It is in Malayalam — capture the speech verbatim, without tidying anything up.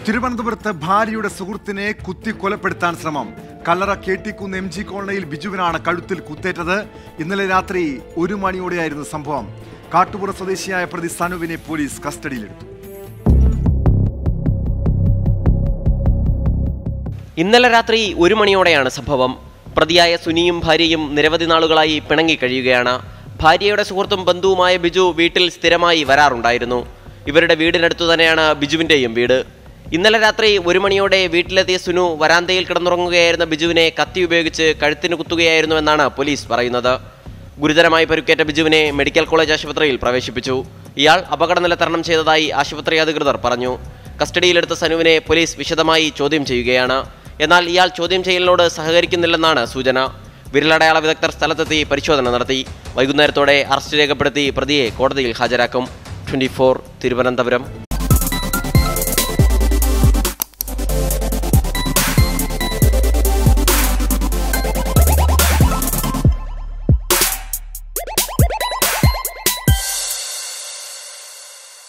തിരുവനന്തപുരത്ത് ഭാര്യയുടെ സുഹൃത്തിനെ കുത്തി കൊലപ്പെടുത്താൻ ശ്രമം. കല്ലറ കേട്ടിക്കുന്ന് എം ജി കോളനിയിൽ ബിജുവിനാണ് കഴുത്തിൽ കുത്തേറ്റത്. ഇന്നലെ രാത്രി ഒരു മണിയോടെയായിരുന്നു സംഭവം. കാട്ടുപുറ സ്വദേശിയായ പ്രതി സനുവിനെ പോലീസ് കസ്റ്റഡിയിലെടുത്തു. ഇന്നലെ രാത്രി ഒരു മണിയോടെയാണ് സംഭവം. പ്രതിയായ സുനിയും ഭാര്യയും നിരവധി നാളുകളായി പിണങ്ങി കഴിയുകയാണ്. ഭാര്യയുടെ സുഹൃത്തും ബന്ധുവുമായ ബിജു വീട്ടിൽ സ്ഥിരമായി വരാറുണ്ടായിരുന്നു. ഇവരുടെ വീടിനടുത്തു തന്നെയാണ് ബിജുവിൻ്റെയും വീട്. ഇന്നലെ രാത്രി ഒരു മണിയോടെ വീട്ടിലെത്തിയ സുനു വരാന്തയിൽ കിടന്നുറങ്ങുകയായിരുന്ന ബിജുവിനെ കത്തി ഉപയോഗിച്ച് കഴുത്തിന് കുത്തുകയായിരുന്നുവെന്നാണ് പോലീസ് പറയുന്നത്. ഗുരുതരമായി പരിക്കേറ്റ ബിജുവിനെ മെഡിക്കൽ കോളേജ് ആശുപത്രിയിൽ പ്രവേശിപ്പിച്ചു. ഇയാൾ അപകടനില തരണം ചെയ്തതായി ആശുപത്രി അധികൃതർ പറഞ്ഞു. കസ്റ്റഡിയിലെടുത്ത സനുവിനെ പോലീസ് വിശദമായി ചോദ്യം ചെയ്യുകയാണ്. എന്നാൽ ഇയാൾ ചോദ്യം ചെയ്യലിനോട് സഹകരിക്കുന്നില്ലെന്നാണ് സൂചന. വിരലടയാള വിദഗ്ധർ സ്ഥലത്തെത്തി പരിശോധന നടത്തി. വൈകുന്നേരത്തോടെ അറസ്റ്റ് രേഖപ്പെടുത്തി പ്രതിയെ കോടതിയിൽ ഹാജരാക്കും. Twenty four Thiruvananthapuram.